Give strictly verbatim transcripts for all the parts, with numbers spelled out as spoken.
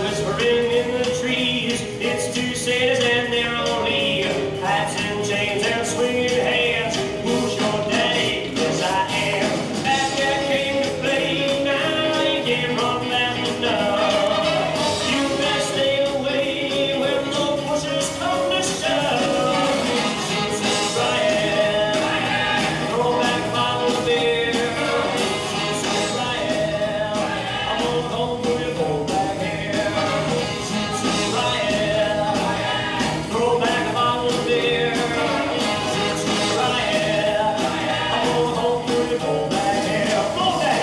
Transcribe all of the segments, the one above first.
whispering in the trees. It's two sailors and they're only hats and chains and swinging hands. Who's your daddy? Yes, I am. That guy came to play. Now he can't run fast enough. You better stay away when the pushers come to shove. Shoot Ryan, throw back a bottle of beer. Shoot Ryan, I'm going home for your go back here. Shoot Ryan, throw back a bottle of beer. Shoot Ryan, I'm going home for your go back here. Go back.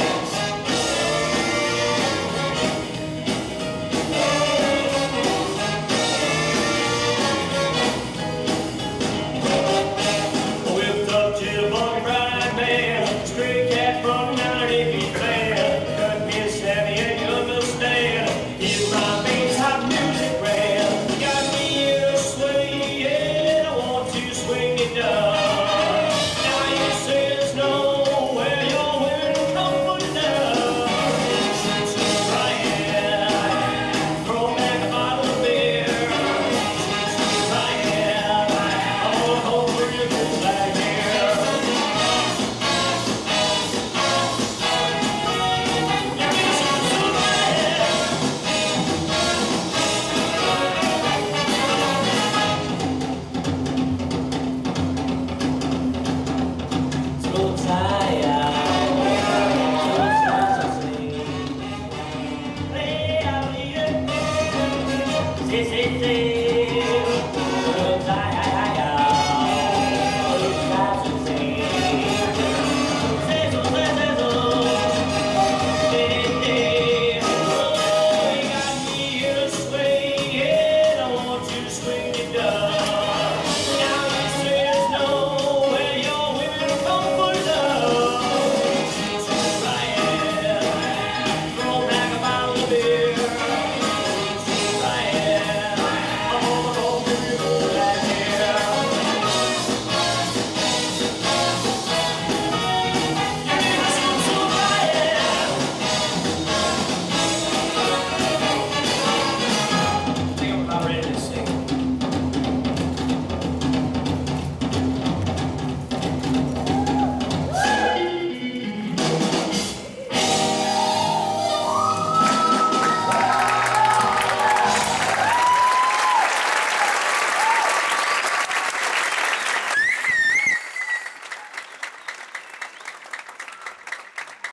Whipped up jitterbug and bright man, stray cat from nine eighty band. Cut me a savvy and you understand. Here's my veins, hot music brand. Got me in a sway and I want to swing it down. Now you say there's nowhere you're wearing comfort now. Shoot Ryan, throw back a bottle of beer. Shoot Ryan, I'm going home for your go back here. Now you shoot Ryan. So tired, play out here. Say, say, say.